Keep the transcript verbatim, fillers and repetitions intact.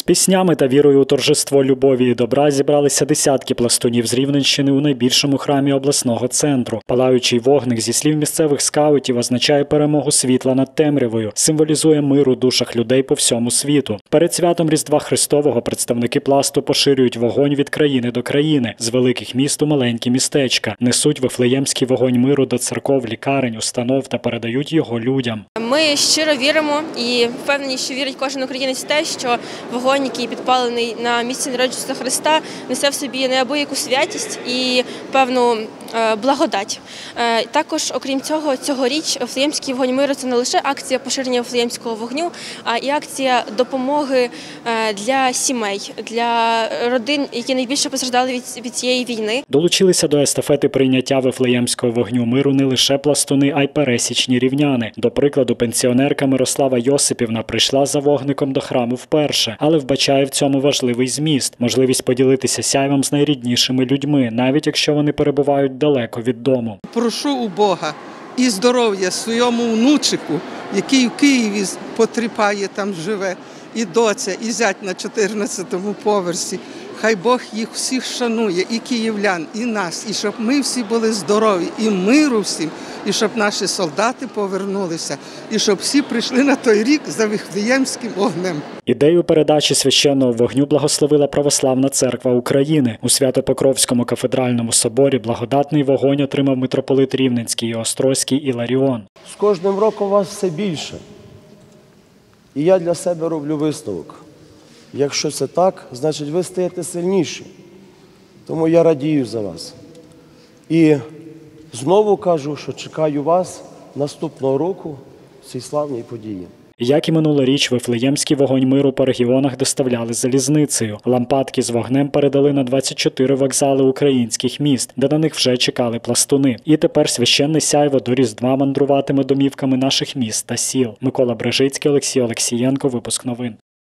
піснями та вірою у торжество любові і добра зібралися десятки пластунів з Рівненщини у найбільшому храмі обласного центру. Палаючий вогник, зі слів місцевих скаутів, означає перемогу світла над темрявою, символізує мир у душах людей по всьому світу. Перед святом Різдва Христового представники пласту поширюють вогонь від країни до країни, з великих міст у маленькі містечка, несуть вифлеємський вогонь миру до церков, лікарень, установ та передають його людям. Ми щиро віримо і впевнені, що вірить кожен українець в те, що вогонь, який підпалений на місці народження Христа, несе в собі неабияку святість і певну благодать. Також, окрім цього, цьогоріч Вифлеємський вогонь миру – це не лише акція поширення Вифлеємського вогню, а і акція допомоги для сімей, для родин, які найбільше постраждали від, від цієї війни. Долучилися до естафети прийняття Вифлеємського вогню миру не лише пластуни, а й пересічні рівняни. До прикладу, пенсіонерка Мирослава Йосипівна прийшла за вогником до храму вперше, але вбачає в цьому важливий зміст – можливість поділитися сяйвом з найріднішими людьми, навіть якщо вони перебувають далеко від дому. Прошу у Бога і здоров'я своєму внучику, який в Києві потріпає, там живе, і доця, і зять на чотирнадцятому поверсі. Хай Бог їх всіх шанує, і київлян, і нас, і щоб ми всі були здорові, і миру всім, і щоб наші солдати повернулися, і щоб всі прийшли на той рік за Вифлеємським вогнем. Ідею передачі священного вогню благословила Православна церква України. У Свято-Покровському кафедральному соборі благодатний вогонь отримав митрополит Рівненський і Острозький Іларіон. З кожним роком вас все більше. І я для себе роблю висновок. Якщо це так, значить ви стаєте сильніші. Тому я радію за вас. І знову кажу, що чекаю вас наступного року в цій славній події. Як і минулоріч, Вифлеємський вогонь миру по регіонах доставляли залізницею. Лампадки з вогнем передали на двадцять чотири вокзали українських міст, де на них вже чекали пластуни. І тепер священне сяйво до Різдва мандруватиме домівками наших міст та сіл. Микола Брижицький, Олексій Олексієнко, випуск новин.